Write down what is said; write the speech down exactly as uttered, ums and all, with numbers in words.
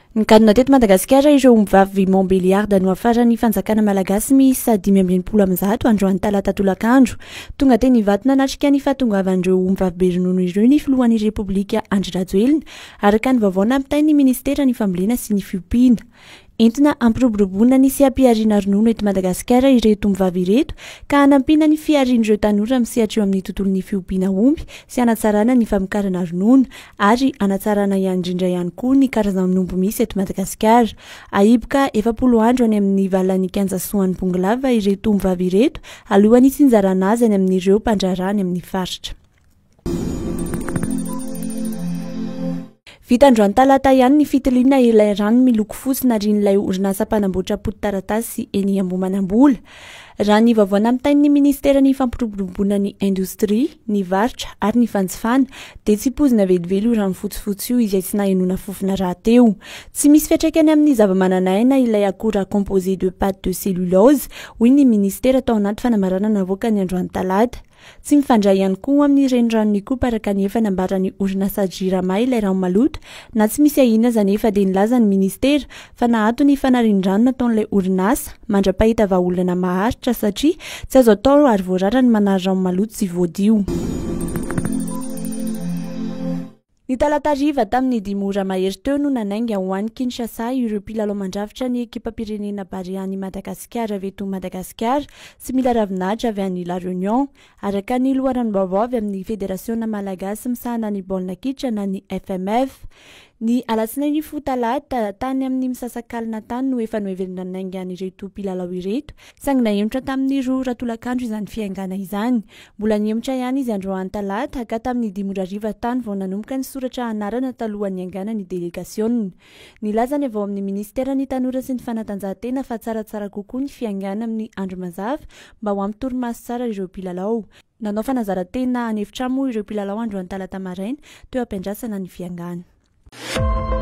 Nikadona teto Madagasikara ireo omby vavy Montbéliarda nohafarana fanjakana malagasy miisa dimy amby enimpolo amby zato Androany talata tolakandro. Tonga teny hivato nanatrika ny fahatongavan'ireo omby vavy be ronono ireo ny Filohan'ny Repoblika Androany araka ny vaovao nampitain'ny ministeran'ny familiana sy ny FIOMPIANA. Entina ampiroboroboana ny sy ampiariana ronono eto Madagasikara ireto omby vavy ireto ka hanampina ny fiarian'ireo tanora misehatra eo amin'ny tontolon'ny FIOMPIANA omby sy hanatsarana ny famokarana ronono ary hanatsarana ihany indrindra ihany koa ny karazan'omby misy eto Madagasikara. Ahiboka efapolo andro any amin'ny ivelany Kinshasa ponglava ireto omby vavy ireto alohan'ny tsinjarana azy any amin'ireo mpandrarany amin'ny faritra. Vita androany talata ihany ny fitiliana ilay rano miloko fotsy narin'ilay orinasa mpanamboatra taratasy eny Ambohimanambola. Raha ny vaovao nampitain'ny ministeran'ny fampiroboroboana ny Indostria, ny varitra ary ny fanjifana dia tsy pozina velively io rano fotsifotsy io izay tsy nahenoana fofona rahateo. Tsy misy fiantraikany amin'ny zava-mananaina ilay akora composé de pâte de cellulose hoy ny ministera tao anaty fanamarana navoaka ny androany talata. Tsy mifandray ihany koa amin'ny renirano koa araka ny efa nambarany orinasa jirama ilay rano maloto na tsy misy ahina zany efa dia nilaza ny ministera fa nahato ny fanarin-drano nataon'ilay orinasa mandra-pahita vahaolana maharitra satria tsy azo atao ary voarara ny manary rano maloto sy voadio. Ny talata hariva tamin'ny dimy ora mahery teo no nanainga ho an'ny Kinshasa ireo mpilalao mandrafitra ny ekipa-pirenena Barean'i Madagasikara avy eto Madagasikara sy mila ravinahitra avy any La Réunion araka ny loharano Vaovao avy amin'ny federasiona malagasy misahana ny baolina kitra na ny F M F. Ny alatsinainy fo talata tany amin'ny misasakalina tany no efa noheverina nanainga ireto mpilalao ireto saingy nahemotra tamin'ny roa ora tolakandro izany fiaingana izany. Mbola niemotra ihany izy androany talata ka tamin'ny dimy ora hariva tany vao nanomboka ny soratra anarana talohan'ny angana ny delegasiona. Nilaza ny avao amin'ny ministeran'ny tanora sy ny fanatanjahantena fa tsaratsara kokoa ny fiaingana amin'ny andro mazava mba ho ampy torimaso tsara ireo mpilalao. Nanao fanazarantena anefitra moa ireo mpilalao androany talata maraina teo ampiandrasana ny fiangana.